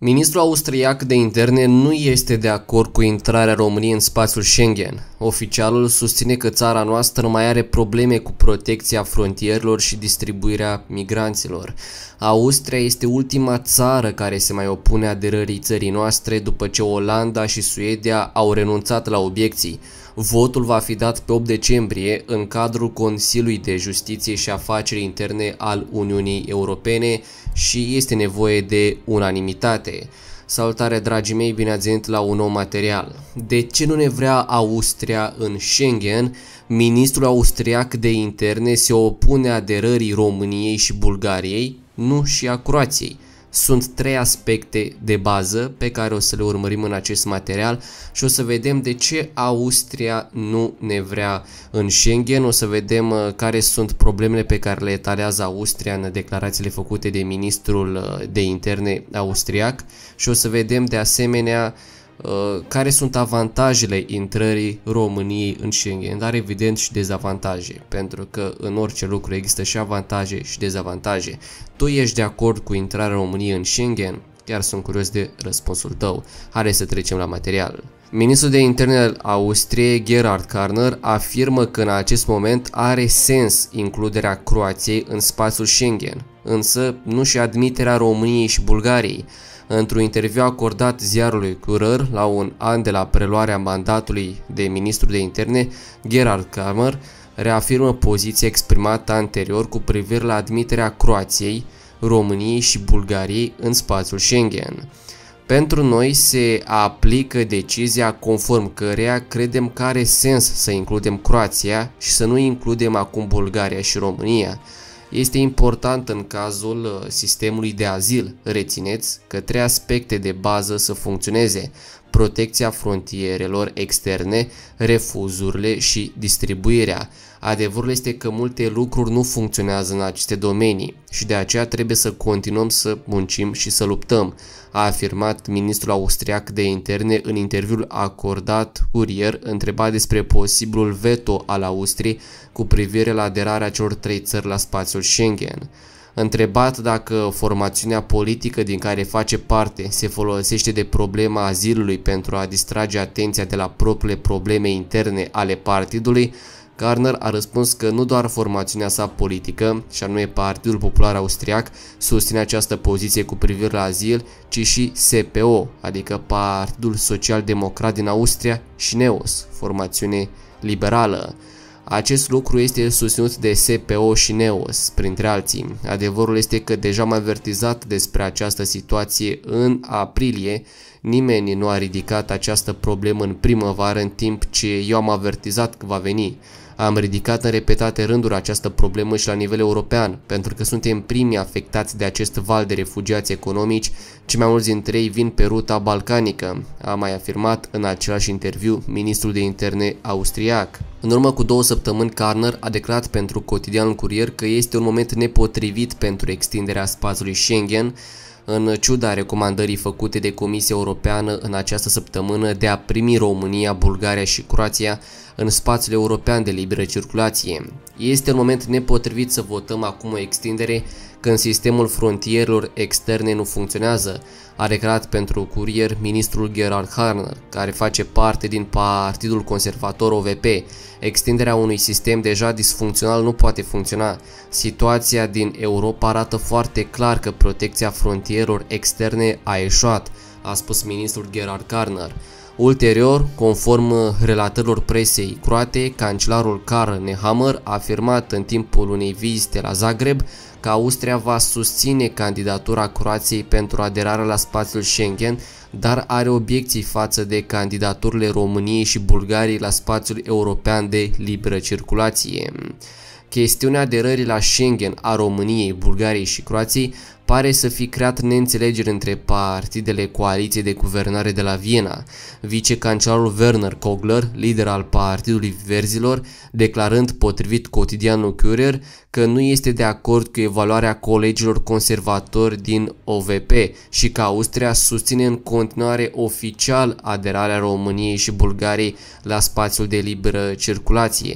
Ministrul austriac de interne nu este de acord cu intrarea României în spațiul Schengen. Oficialul susține că țara noastră mai are probleme cu protecția frontierelor și distribuirea migranților. Austria este ultima țară care se mai opune aderării țării noastre după ce Olanda și Suedia au renunțat la obiecții. Votul va fi dat pe 8 decembrie în cadrul Consiliului de Justiție și Afaceri Interne al Uniunii Europene și este nevoie de unanimitate. Salutare dragii mei, bine ați venit la un nou material. De ce nu ne vrea Austria în Schengen? Ministrul austriac de interne se opune aderării României și Bulgariei, nu și a Croației. Sunt trei aspecte de bază pe care o să le urmărim în acest material și o să vedem de ce Austria nu ne vrea în Schengen. O să vedem care sunt problemele pe care le etalează Austria în declarațiile făcute de ministrul de interne austriac și o să vedem de asemenea care sunt avantajele intrării României în Schengen, dar evident și dezavantaje, pentru că în orice lucru există și avantaje și dezavantaje. Tu ești de acord cu intrarea României în Schengen? Chiar sunt curios de răspunsul tău. Hai să trecem la material. Ministrul de interne al Austriei, Gerhard Karner, afirmă că în acest moment are sens includerea Croației în spațiul Schengen, însă nu și admiterea României și Bulgariei. Într-un interviu acordat ziarului Kurier la un an de la preluarea mandatului de ministru de interne, Gerhard Karner reafirmă poziția exprimată anterior cu privire la admiterea Croației, României și Bulgariei în spațiul Schengen. Pentru noi se aplică decizia conform căreia credem că are sens să includem Croația și să nu includem acum Bulgaria și România. Este important în cazul sistemului de azil, rețineți că trei aspecte de bază să funcționeze: protecția frontierelor externe, refuzurile și distribuirea. Adevărul este că multe lucruri nu funcționează în aceste domenii și de aceea trebuie să continuăm să muncim și să luptăm, a afirmat ministrul austriac de interne în interviul acordat Kurier, întrebat despre posibilul veto al Austriei cu privire la aderarea celor trei țări la spațiul Schengen. Întrebat dacă formațiunea politică din care face parte se folosește de problema azilului pentru a distrage atenția de la propriile probleme interne ale partidului, Karner a răspuns că nu doar formațiunea sa politică, și anume Partidul Popular Austriac, susține această poziție cu privire la azil, ci și SPO, adică Partidul Social Democrat din Austria, și NEOS, formațiune liberală. Acest lucru este susținut de SPO și NEOS, printre alții. Adevărul este că deja am avertizat despre această situație în aprilie. Nimeni nu a ridicat această problemă în primăvară, în timp ce eu am avertizat că va veni. Am ridicat în repetate rânduri această problemă și la nivel european, pentru că suntem primii afectați de acest val de refugiați economici, cei mai mulți dintre ei vin pe ruta balcanică, a mai afirmat în același interviu ministrul de interne austriac. În urmă cu 2 săptămâni, Karner a declarat pentru Cotidianul Kurier că este un moment nepotrivit pentru extinderea spațiului Schengen, în ciuda recomandării făcute de Comisia Europeană în această săptămână de a primi România, Bulgaria și Croația în spațiul european de liberă circulație. Este un moment nepotrivit să votăm acum o extindere când sistemul frontierelor externe nu funcționează, a declarat pentru Kurier ministrul Gerhard Karner, care face parte din Partidul Conservator OVP. Extinderea unui sistem deja disfuncțional nu poate funcționa. Situația din Europa arată foarte clar că protecția frontierelor externe a eșuat, a spus ministrul Gerhard Karner. Ulterior, conform relatărilor presei croate, cancelarul Karl Nehammer a afirmat în timpul unei vizite la Zagreb că Austria va susține candidatura Croației pentru aderarea la spațiul Schengen, dar are obiecții față de candidaturile României și Bulgariei la spațiul european de liberă circulație. Chestiunea aderării la Schengen a României, Bulgariei și Croației pare să fi creat neînțelegeri între partidele coaliției de guvernare de la Viena, vicecancelarul Werner Kogler, lider al Partidului Verzilor, declarând potrivit Cotidianul Kurier că nu este de acord cu evaluarea colegilor conservatori din OVP și că Austria susține în continuare oficial aderarea României și Bulgariei la spațiul de liberă circulație.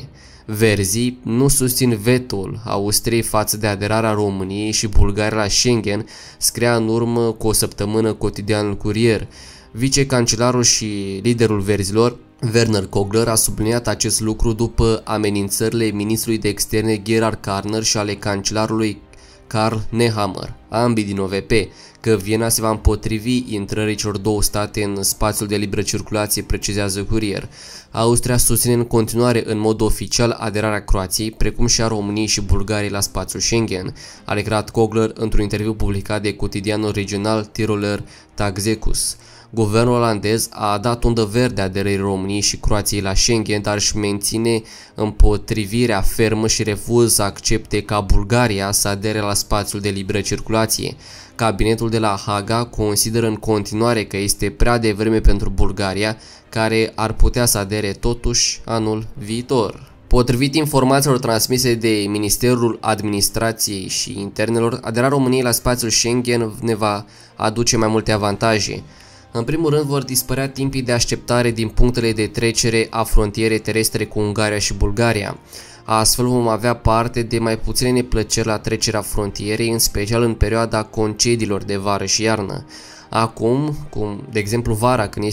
Verzii nu susțin veto-ul Austriei față de aderarea României și Bulgariei la Schengen, scria în urmă cu o săptămână Cotidianul Curier. Vicecancelarul și liderul verzilor, Werner Kogler, a subliniat acest lucru după amenințările ministrului de externe Gerhard Karner și ale cancelarului Karl Nehammer, ambii din OVP, că Viena se va împotrivi intrării celor două state în spațiul de liberă circulație, precizează Curier. Austria susține în continuare în mod oficial aderarea Croației, precum și a României și Bulgariei la spațiul Schengen, a declarat Kogler într-un interviu publicat de cotidianul regional Tiroler Tagekus. Guvernul olandez a dat undă verde aderării României și Croației la Schengen, dar își menține împotrivirea fermă și refuză să accepte ca Bulgaria să adere la spațiul de liberă circulație. Cabinetul de la Haga consideră în continuare că este prea devreme pentru Bulgaria, care ar putea să adere totuși anul viitor. Potrivit informațiilor transmise de Ministerul Administrației și Internelor, aderarea României la spațiul Schengen ne va aduce mai multe avantaje. În primul rând, vor dispărea timpii de așteptare din punctele de trecere a frontierei terestre cu Ungaria și Bulgaria. Astfel vom avea parte de mai puține neplăceri la trecerea frontierei, în special în perioada concediilor de vară și iarnă. Acum, de exemplu vara, când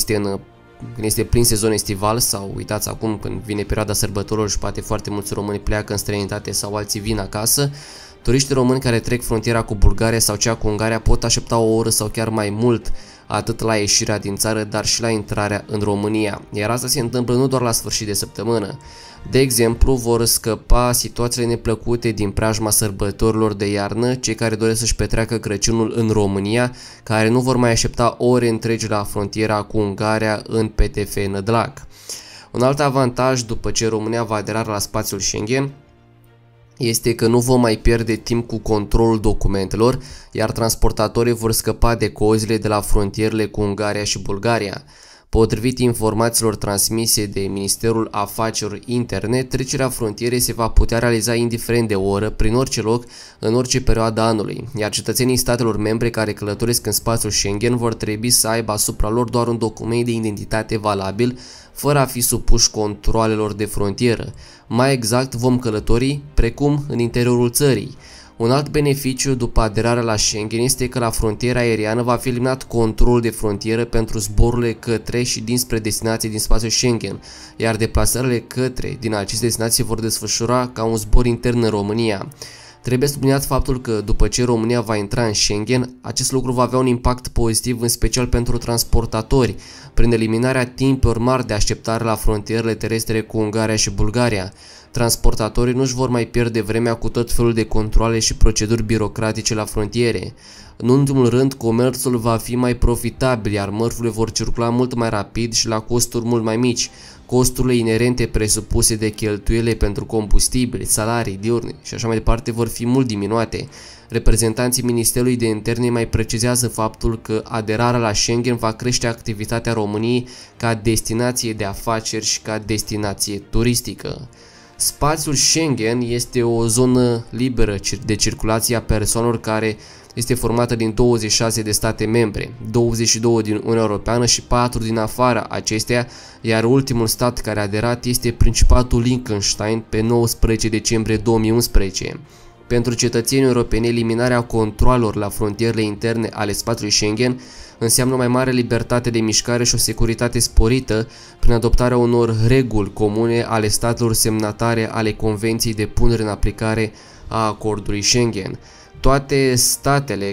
este plin sezon estival, sau uitați acum când vine perioada sărbătorilor și poate foarte mulți români pleacă în străinătate sau alții vin acasă, turiștii români care trec frontiera cu Bulgaria sau cea cu Ungaria pot aștepta o oră sau chiar mai mult, atât la ieșirea din țară, dar și la intrarea în România, iar asta se întâmplă nu doar la sfârșit de săptămână. De exemplu, vor scăpa situațiile neplăcute din preajma sărbătorilor de iarnă cei care doresc să-și petreacă Crăciunul în România, care nu vor mai aștepta ore întregi la frontiera cu Ungaria în PTF Nădlac. Un alt avantaj după ce România va adera la spațiul Schengen este că nu vom mai pierde timp cu controlul documentelor, iar transportatorii vor scăpa de cozile de la frontierele cu Ungaria și Bulgaria. Potrivit informațiilor transmise de Ministerul Afacerilor Interne, trecerea frontierei se va putea realiza indiferent de oră, prin orice loc, în orice perioadă anului, iar cetățenii statelor membre care călătoresc în spațiul Schengen vor trebui să aibă asupra lor doar un document de identitate valabil, fără a fi supuși controalelor de frontieră. Mai exact, vom călători precum în interiorul țării. Un alt beneficiu după aderarea la Schengen este că la frontiera aeriană va fi eliminat controlul de frontieră pentru zborurile către și dinspre destinații din spațiul Schengen, iar deplasările către din aceste destinații se vor desfășura ca un zbor intern în România. Trebuie subliniat faptul că după ce România va intra în Schengen, acest lucru va avea un impact pozitiv în special pentru transportatori, prin eliminarea timpurilor mari de așteptare la frontierele terestre cu Ungaria și Bulgaria. Transportatorii nu își vor mai pierde vremea cu tot felul de controale și proceduri birocratice la frontiere. În ultimul rând, comerțul va fi mai profitabil, iar mărfurile vor circula mult mai rapid și la costuri mult mai mici. Costurile inerente presupuse de cheltuiele pentru combustibili, salarii, diurne și așa mai departe vor fi mult diminuate. Reprezentanții Ministerului de Interne mai precizează faptul că aderarea la Schengen va crește activitatea României ca destinație de afaceri și ca destinație turistică. Spațiul Schengen este o zonă liberă de circulație a persoanelor care este formată din 26 de state membre, 22 din Uniunea Europeană și 4 din afara acesteia, iar ultimul stat care a aderat este Principatul Liechtenstein pe 19 decembrie 2011. Pentru cetățenii europeni, eliminarea controalelor la frontierele interne ale spațiului Schengen înseamnă o mai mare libertate de mișcare și o securitate sporită prin adoptarea unor reguli comune ale statelor semnatare ale Convenției de punere în aplicare a acordului Schengen. Toate statele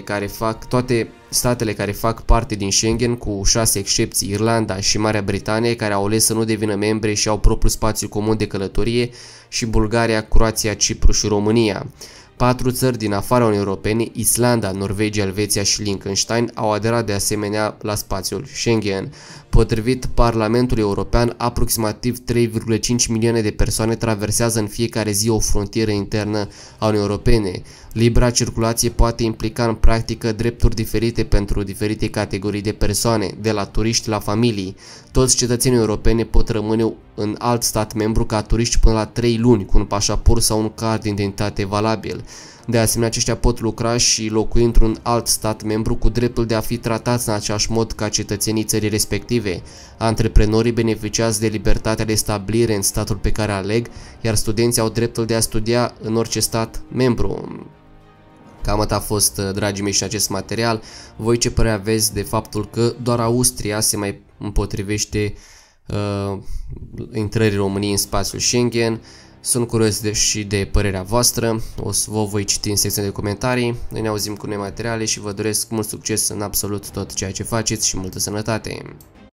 care fac parte din Schengen, cu 6 excepții, Irlanda și Marea Britanie, care au ales să nu devină membre și au propriul spațiu comun de călătorie, și Bulgaria, Croația, Cipru și România. 4 țări din afara Uniunii Europene, Islanda, Norvegia, Elveția și Liechtenstein, au aderat de asemenea la spațiul Schengen. Potrivit Parlamentului European, aproximativ 3,5 milioane de persoane traversează în fiecare zi o frontieră internă a Uniunii Europene. Libera circulație poate implica în practică drepturi diferite pentru diferite categorii de persoane, de la turiști la familii. Toți cetățenii europeni pot rămâne în alt stat membru ca turiști până la 3 luni cu un pașaport sau un card de identitate valabil. De asemenea, aceștia pot lucra și locui într-un alt stat membru cu dreptul de a fi tratați în același mod ca cetățenii țării respective. Antreprenorii beneficiază de libertatea de stabilire în statul pe care aleg, iar studenții au dreptul de a studia în orice stat membru. Cam atât a fost, dragii mei, și acest material. Voi ce părere aveți de faptul că doar Austria se mai împotrivește intrării României în spațiul Schengen? Sunt curios și de părerea voastră. Vă voi citi în secția de comentarii. Noi ne auzim cu noi materiale și vă doresc mult succes în absolut tot ceea ce faceți și multă sănătate.